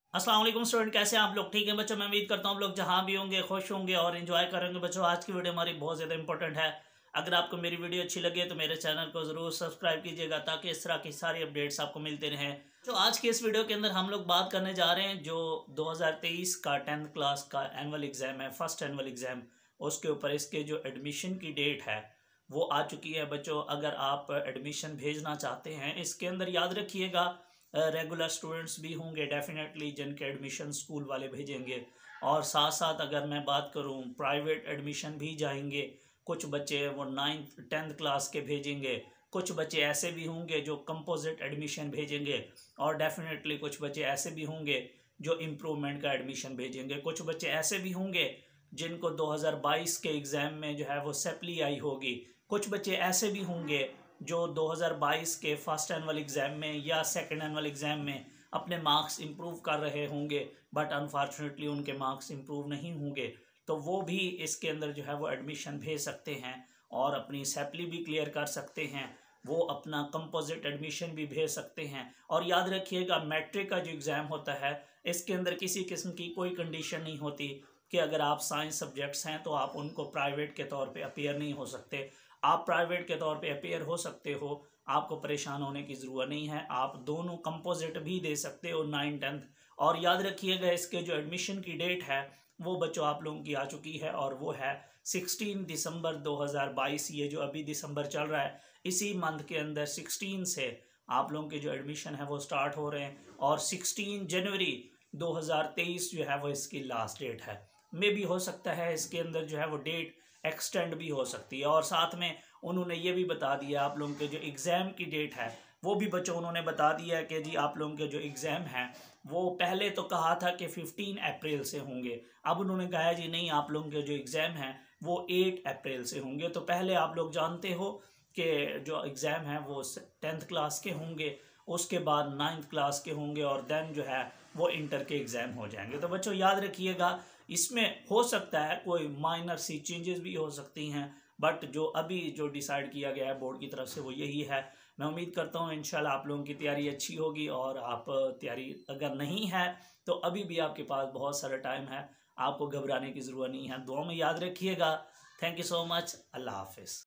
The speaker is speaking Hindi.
अस्सलाम वालेकुम स्टूडेंट, कैसे हैं आप लोग? ठीक है बच्चों, मैं उम्मीद करता हूँ आप लोग जहाँ भी होंगे खुश होंगे और एंजॉय करेंगे। बच्चों आज की वीडियो हमारी बहुत ज़्यादा इंपॉर्टेंट है। अगर आपको मेरी वीडियो अच्छी लगे तो मेरे चैनल को ज़रूर सब्सक्राइब कीजिएगा ताकि इस तरह की सारी अपडेट्स आपको मिलते रहें। तो आज की इस वीडियो के अंदर हम लोग बात करने जा रहे हैं जो 2023 का 10th क्लास का एनुअल एग्ज़ाम है, फर्स्ट एनुअल एग्ज़ाम, उसके ऊपर इसके जो एडमिशन की डेट है वो आ चुकी है। बच्चों अगर आप एडमिशन भेजना चाहते हैं, इसके अंदर याद रखिएगा रेगुलर स्टूडेंट्स भी होंगे डेफिनेटली जिनके एडमिशन स्कूल वाले भेजेंगे, और साथ साथ अगर मैं बात करूं प्राइवेट एडमिशन भी जाएंगे। कुछ बच्चे वो 9th 10th क्लास के भेजेंगे, कुछ बच्चे ऐसे भी होंगे जो कंपोजिट एडमिशन भेजेंगे, और डेफिनेटली कुछ बच्चे ऐसे भी होंगे जो इम्प्रूवमेंट का एडमिशन भेजेंगे। कुछ बच्चे ऐसे भी होंगे जिनको 2022 के एग्ज़ाम में जो है वो सप्ली आई होगी। कुछ बच्चे ऐसे भी होंगे जो 2022 के फर्स्ट एनुअल एग्ज़ाम में या सेकंड एनुअल एग्ज़ाम में अपने मार्क्स इंप्रूव कर रहे होंगे, बट अनफॉर्चुनेटली उनके मार्क्स इंप्रूव नहीं होंगे, तो वो भी इसके अंदर जो है वो एडमिशन भेज सकते हैं और अपनी सैपली भी क्लियर कर सकते हैं। वो अपना कंपोजिट एडमिशन भी भेज सकते हैं। और याद रखिएगा मैट्रिक का जो एग्ज़ाम होता है इसके अंदर किसी किस्म की कोई कंडीशन नहीं होती कि अगर आप साइंस सब्जेक्ट्स हैं तो आप उनको प्राइवेट के तौर पे अपीयर नहीं हो सकते। आप प्राइवेट के तौर पे अपीयर हो सकते हो, आपको परेशान होने की ज़रूरत नहीं है। आप दोनों कंपोजिट भी दे सकते हो 9th 10th। और याद रखिएगा इसके जो एडमिशन की डेट है वो बच्चों आप लोगों की आ चुकी है और वो है 16 दिसंबर 2022। ये जो अभी दिसंबर चल रहा है इसी मंथ के अंदर 16 से आप लोगों के जो एडमिशन है वो स्टार्ट हो रहे हैं, और 16 जनवरी 2023 जो है वो इसकी लास्ट डेट है। मे भी हो सकता है इसके अंदर जो है वो डेट एक्सटेंड भी हो सकती है। और साथ में उन्होंने ये भी बता दिया आप लोगों के जो एग्ज़ाम की डेट है वो भी बच्चों उन्होंने बता दिया है कि जी आप लोगों के जो एग्ज़ाम हैं वो पहले तो कहा था कि 15 अप्रैल से होंगे, अब उन्होंने कहा जी नहीं, आप लोगों के जो एग्ज़ाम हैं वो 8 अप्रैल से होंगे। तो पहले आप लोग जानते हो कि जो एग्ज़ाम है वो 10th क्लास के होंगे, उसके बाद 9th क्लास के होंगे, और देन जो है वो इंटर के एग्ज़ाम हो जाएंगे। तो बच्चों याद रखिएगा इसमें हो सकता है कोई माइनर सी चेंजेस भी हो सकती हैं, बट जो अभी जो डिसाइड किया गया है बोर्ड की तरफ से वो यही है। मैं उम्मीद करता हूँ इंशाल्लाह आप लोगों की तैयारी अच्छी होगी, और आप तैयारी अगर नहीं है तो अभी भी आपके पास बहुत सारा टाइम है, आपको घबराने की ज़रूरत नहीं है। दुआ में याद रखिएगा। Thank you so much. अल्लाह हाफिज़।